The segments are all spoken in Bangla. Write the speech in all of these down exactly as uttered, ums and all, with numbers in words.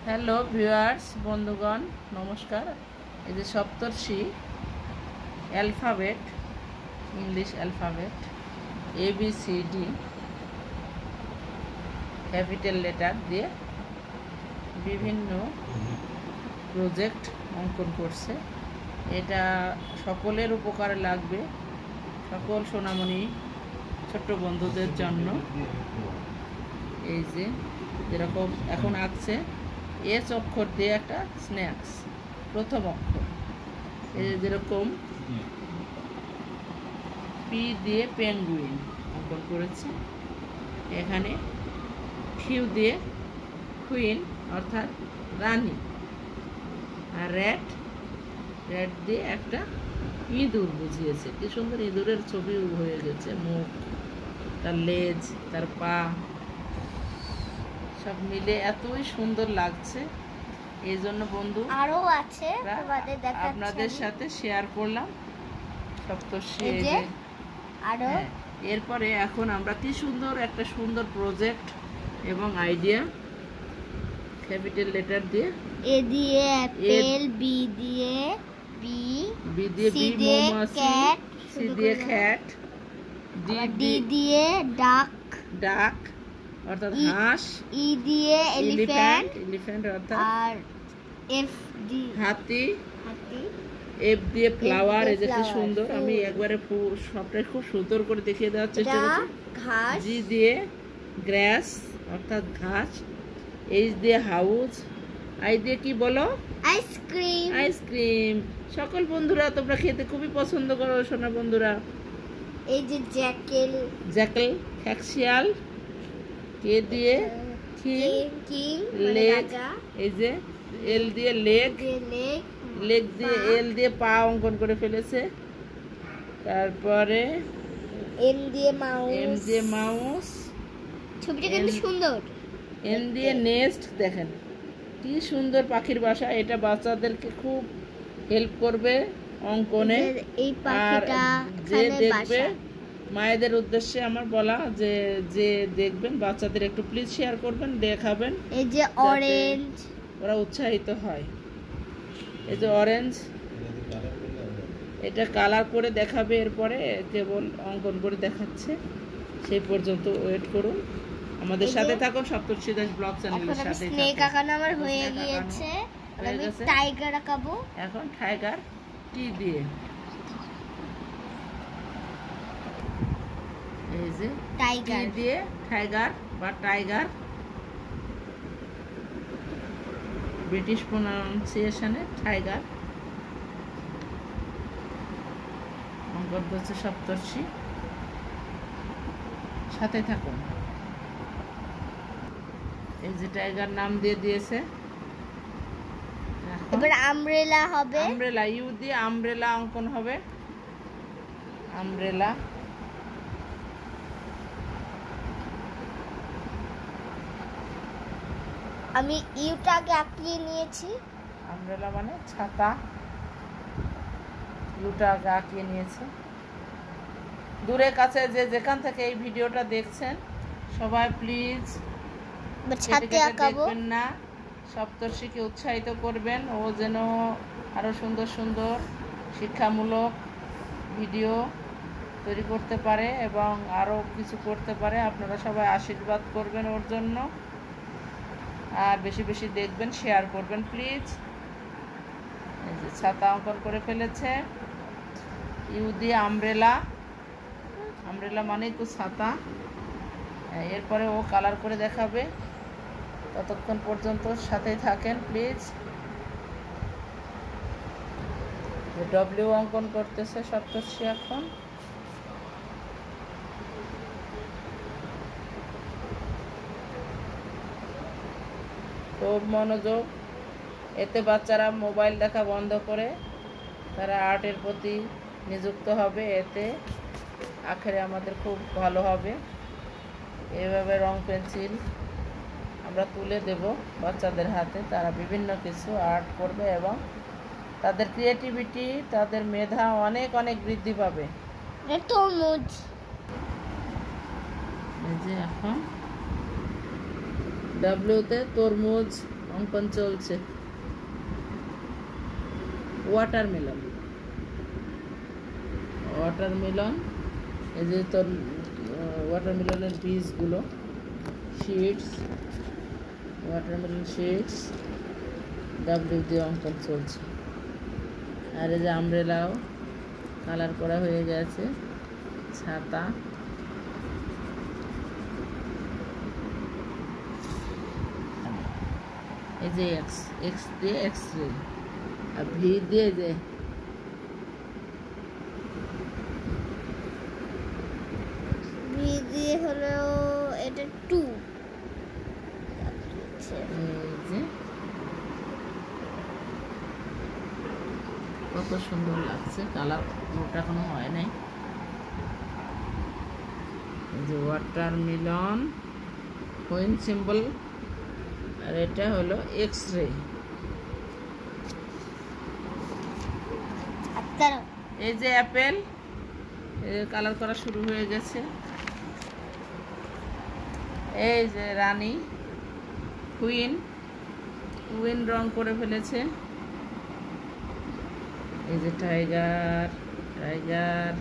হ্যালো ভিউয়ার্স বন্ধুগণ নমস্কার। এই যে Saptarshi alphabet, English alphabet A B C D capital letter দিয়ে বিভিন্ন প্রজেক্ট অঙ্কন করছে। এটা সকলের উপকারে লাগবে, সকল সোনামণি ছোট্ট বন্ধুদের জন্য। এই যে যেরকম এখন আঁকছে এস অক্ষর দিয়ে একটা স্ন্যাক্স, প্রথম অক্ষর। এই যেরকম পি দিয়ে পেঙ্গুইন অঙ্কন করেছে, এখানে কিউ দিয়ে কুইন অর্থাৎ রানী, আর র্যাট র্যাট দিয়ে একটা ইঁদুর বুঝিয়েছে। কি সুন্দর ইঁদুরের ছবি হয়ে গেছে, মুখ, তার লেজ, তার পা সব মিলে এতই সুন্দর লাগছে। এই জন্য বন্ধু আরো আছে আপনাদের সাথে শেয়ার করলাম সপ্তর্ষি। আরো এরপরে এখন আমরা কি সুন্দর একটা সুন্দর প্রজেক্ট এবং আইডিয়া ক্যাপিটাল লেটার দিয়ে এ দিয়ে অ্যাপেল, বি দিয়ে বি বি দিয়ে বি মৌমাছি, সি দিয়ে ক্যাট, ডি ডি দিয়ে ডাক ডাক অর্থাৎ হাঁস, ই দিয়ে এলিফ্যান্ট এলিফ্যান্ট অর্থাৎ, আর এফ ডি হাতি হাতি, এফ দিয়ে ফ্লাওয়ার। এই যে কি সুন্দর, আমি একবারে সবটাই খুব সুন্দর করে দেখিয়ে দেওয়ার চেষ্টা করছি। ঘাস, জি দিয়ে গ্রাস অর্থাৎ ঘাস, এইচ দিয়ে হাউস, আই দিয়ে কি বলো আইসক্রিম আইসক্রিম। সকল বন্ধুরা তোমরা খেতে খুবই পছন্দ করো সোনা বন্ধুরা। এই যে জ্যাকেল জ্যাকেল খ্যাকশিয়াল, কে দিয়ে কিং লেগ, এই যে এল দিয়ে লেগ লেগ দিয়ে এল দিয়ে পা অঙ্কন করে ফেলেছে। তারপরে এম দিয়ে মাউস এম দিয়ে মাউস, ছবিটা কিন্তু সুন্দর। এন দিয়ে নেস্ট, দেখেন কি সুন্দর পাখির বাসা। এটা বাচ্চাদেরকে খুব হেল্প করবে অঙ্কনে। এই পাখিটা যে দেখবে, মায়েদের উদ্দেশ্যে আমার বলা যে যে দেখবেন বাচ্চাদের একটু প্লিজ শেয়ার করবেন, দেখাবেন। এই যে অরেঞ্জ, ওরা উৎসাহিত হয়। এই যে অরেঞ্জ, এটা কালার করে দেখাবে, এরপরে কেবল অঙ্কন করে দেখাচ্ছে। সেই পর্যন্ত ওয়েট করুন, আমাদের সাথে থাকুন সপ্তর্ষি দাস ব্লগ চ্যানেলের সাথে। স্নেক আঁকানো আমার হয়ে গিয়েছে, আমি টাইগার আঁকাবো এখন। টাইগার টি দিয়ে, এই যে টাইগার দিয়ে টাইগার বা টাইগার, ব্রিটিশ প্রনাউন্সিয়েশনে টাইগার অঙ্কন করছে সপ্তর্ষি, সাথে থাকুন। এই যে টাইগার নাম দিয়ে দিয়েছে। এবার আমব্রেলা হবে, আমব্রেলা ইউ দিয়ে আমব্রেলা অঙ্কন হবে, আমব্রেলা। আমি ইউটাকে আঁকিয়ে নিয়েছি, আমব্রেলা মানে ছাতা, ইউটাকে আঁকিয়ে নিয়েছি। দূরে কাছে যে যেখান থেকে এই ভিডিওটা দেখছেন সবাই প্লিজ দেখবেন না, সপ্তর্ষিকে উৎসাহিত করবেন, ও যেন আরো সুন্দর সুন্দর শিক্ষামূলক ভিডিও তৈরি করতে পারে এবং আরো কিছু করতে পারে। আপনারা সবাই আশীর্বাদ করবেন ওর জন্য, আর বেশি বেশি দেখবেন, শেয়ার করবেন প্লিজ। এই যে ছাতা অঙ্কন করে ফেলেছে, ইউ দিয়ে আমব্রেলা, আমব্রেলা মানেই তো ছাতা। এরপরে ও কালার করে দেখাবে, ততক্ষণ পর্যন্ত সাথেই থাকেন প্লিজ। ডব্লিউ অঙ্কন করতেছে সপ্তর্ষি এখন। খুব মনোযোগ, এতে বাচ্চারা মোবাইল দেখা বন্ধ করে তারা আর্টের প্রতি নিযুক্ত হবে, এতে আখেরে আমাদের খুব ভালো হবে। এভাবে রং পেন্সিল আমরা তুলে দেব বাচ্চাদের হাতে, তারা বিভিন্ন কিছু আর্ট করবে এবং তাদের ক্রিয়েটিভিটি, তাদের মেধা অনেক অনেক বৃদ্ধি পাবে। তরমুজ, এই যে এখন ডাব্লিউতে তরমুজ অঙ্কন চলছে। ওয়াটারমেলন, ওয়াটারমেলন এই যে তোর ওয়াটারমেলনের বীজগুলো, শিডস, ওয়াটারমেলন শিডস, ডাব্লিউ দিয়ে অঙ্কন চলছে। আর এই যে আমব্রেলাও কালার করা হয়ে গেছে, ছাতা, এই যে এক্স, এক্স দিয়ে এক্স রে, আর ভি দিয়ে যে ভি দিয়ে হলো এটা টু। এই যে কত সুন্দর লাগছে, কালার পুরোটা এখনো হয় নাই। এই যে ওয়াটারমেলন হুইন সিম্বল, আর এটা হলো এক্স রে। এই যে অ্যাপেল, কালার করা শুরু হয়ে গেছে। এই যে রানী, কুইন, কুইন রং করে ফেলেছে। এই যে টাইগার, টাইগার,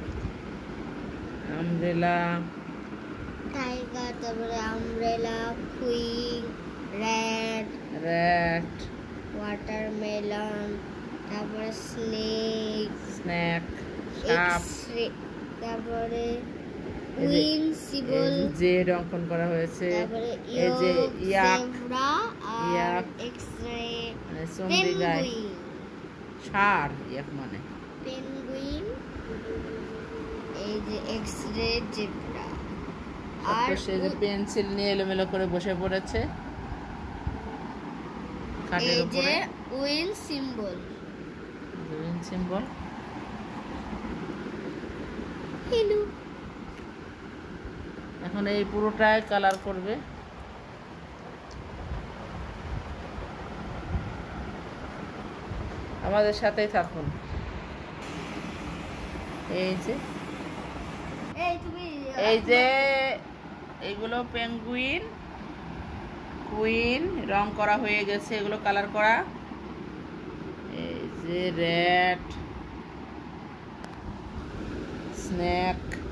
আমব্রেলা, টাইগার, তারপরে umbrella, queen, red, red, watermelon, তারপরে স্নেক, স্নেক, সাপ, তারপরে উইন সিম্বল, জেড অঙ্কন করা হয়েছে। তারপরে এই যে ইয়াক, জেব্রা আর এক্স রে, পেঙ্গুইন, ষাঁড়, ইয়াক মানে পেঙ্গুইন, এই যে এক্স রে, জেব্রা। আর সে যে পেন্সিল নিয়ে এলোমেলো করে বসে পড়েছে খাটের উপরে। এই যে win symbol, win symbol. Hello, এখন এই পুরোটাই কালার করবে। আমাদের সাথেই থাকুন। এই যে এই তুমি এই যে এইগুলো পেঙ্গুইন, কুইন রং করা হয়ে গেছে, এগুলো কালার করা। এই যে রেড, স্নেক,